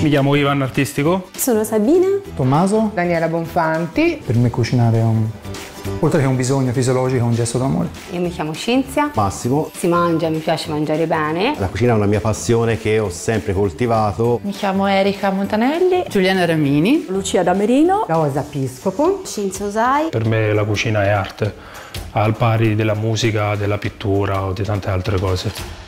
Mi chiamo Ivan Artistico. Sono Sabina. Tommaso. Daniela Bonfanti. Per me cucinare è oltre che un bisogno fisiologico, è un gesto d'amore. Io mi chiamo Cinzia. Massimo. Si mangia, mi piace mangiare bene. La cucina è una mia passione che ho sempre coltivato. Mi chiamo Erika Montanelli. Giuliana Ramini. Lucia Damerino. Rosa Piscopo. Cinzia Osai. Per me la cucina è arte, al pari della musica, della pittura o di tante altre cose.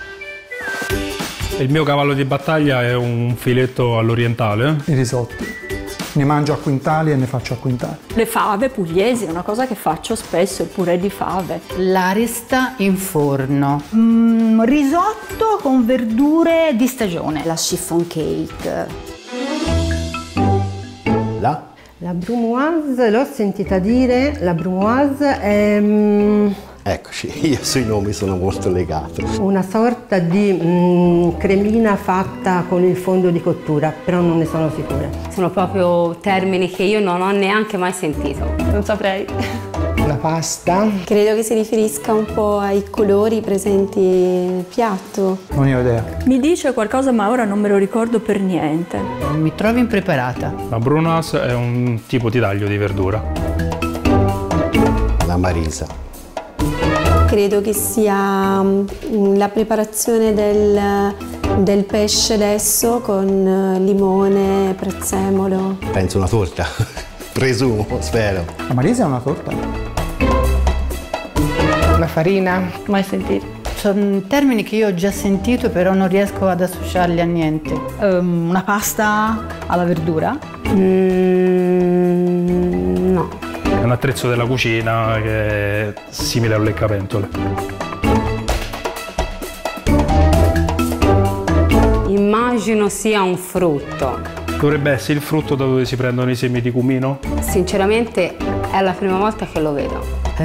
Il mio cavallo di battaglia è un filetto all'orientale. Il risotto. Ne mangio a quintali e ne faccio a quintali. Le fave pugliesi è una cosa che faccio spesso, il purè di fave. L'aresta in forno. Risotto con verdure di stagione. La chiffon cake. La brumoise, l'ho sentita dire, la brumoise è Eccoci, io sui nomi sono molto legato. una sorta di cremina fatta con il fondo di cottura, però non ne sono sicura. Sono proprio termini che io non ho neanche mai sentito. Non saprei. La pasta. Credo che si riferisca un po' ai colori presenti nel piatto. Non ne ho idea. Mi dice qualcosa ma ora non me lo ricordo per niente. Mi trovo impreparata. La brunas è un tipo di taglio di verdura. La marisa. Credo che sia la preparazione del pesce adesso con limone, prezzemolo. Penso una torta. Presumo, spero. La marisa è una torta. La farina. Mai sentito. Sono termini che io ho già sentito, però non riesco ad associarli a niente. Una pasta alla verdura. No. È un attrezzo della cucina che è simile a un leccapentole. Immagino sia un frutto. Dovrebbe essere il frutto da dove si prendono i semi di cumino? Sinceramente è la prima volta che lo vedo.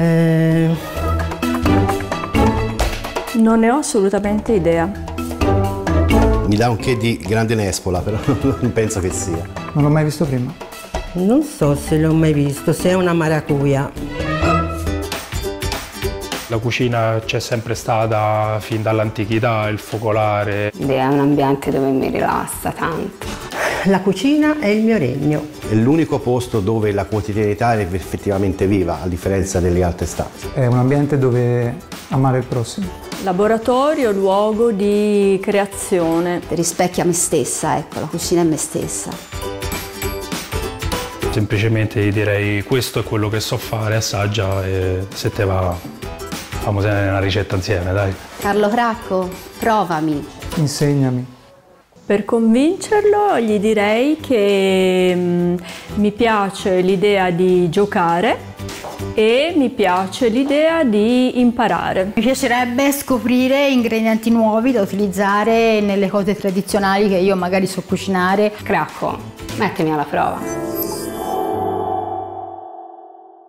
Non ne ho assolutamente idea. Mi dà un che di grande nespola, però non penso che sia. Non l'ho mai visto prima. Non so se l'ho mai visto, se è una maracuja. La cucina c'è sempre stata fin dall'antichità, il focolare. Ed è un ambiente dove mi rilassa tanto. La cucina è il mio regno. È l'unico posto dove la quotidianità è effettivamente viva, a differenza delle altre stanze. È un ambiente dove amare il prossimo. Laboratorio, luogo di creazione. Rispecchia me stessa, ecco, la cucina è me stessa. Semplicemente gli direi questo è quello che so fare, assaggia e se te va facciamo una ricetta insieme, dai. Carlo Cracco, provami. Insegnami. Per convincerlo gli direi che mi piace l'idea di giocare e mi piace l'idea di imparare. Mi piacerebbe scoprire ingredienti nuovi da utilizzare nelle cose tradizionali che io magari so cucinare. Cracco, mettimi alla prova.